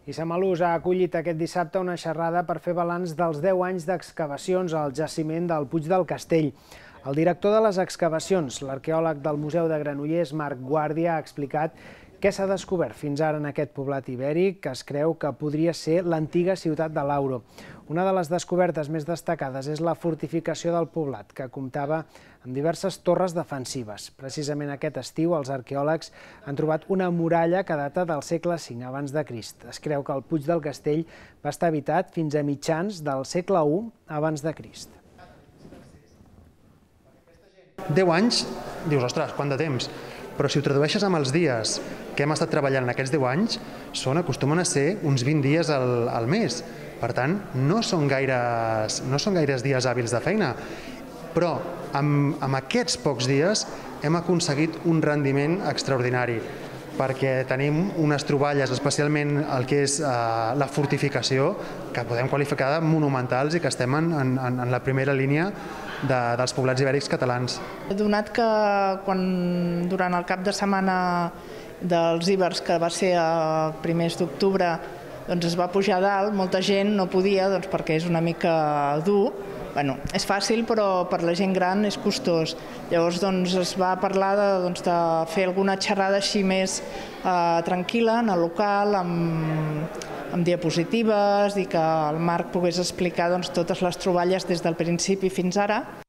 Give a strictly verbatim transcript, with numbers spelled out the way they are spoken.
I Samalús ha acollit aquest dissabte una xerrada per fer balanç dels deu anys d'excavacions al jaciment del Puig del Castell. El director de les excavacions, l'arqueòleg del Museu de Granollers, Marc Guàrdia, ha explicat què s'ha descobert fins ara en aquest poblat ibèric, que es creu que podria ser l'antiga ciutat de l'Auro. Una de les descobertes més destacades és la fortificació del poblat, que comptava amb diverses torres defensives. Precisament aquest estiu, els arqueòlegs han trobat una muralla que data del segle cinc abans de Crist. Es creu que el Puig del Castell va estar habitat fins a mitjans del segle u abans de Crist. Deu anys, dius, ostres, quant de temps? Però si ho tradueixes amb els dies que hem estat treballant en aquests deu anys, són, acostumen a ser uns vint dies al, al mes. Per tant, no són gaires, no són gaires dies hàbils de feina. Però amb, amb aquests pocs dies hem aconseguit un rendiment extraordinari, perquè tenim unes troballes, especialment el que és eh, la fortificació, que podem qualificar de monumentals i que estem en, en, en la primera línia de, dels poblats ibèrics catalans. Donat que quan, durant el cap de setmana dels Ibers, que va ser a primers d'octubre, doncs es va pujar a dalt, molta gent no podia doncs, perquè és una mica dur. Bueno, és fàcil, però per la gent gran és costós. Llavors doncs, es va parlar de, doncs, de fer alguna xerrada així més eh, tranquil·la en el local, amb, amb diapositives, i que el Marc pogués explicar doncs, totes les troballes des del principi fins ara.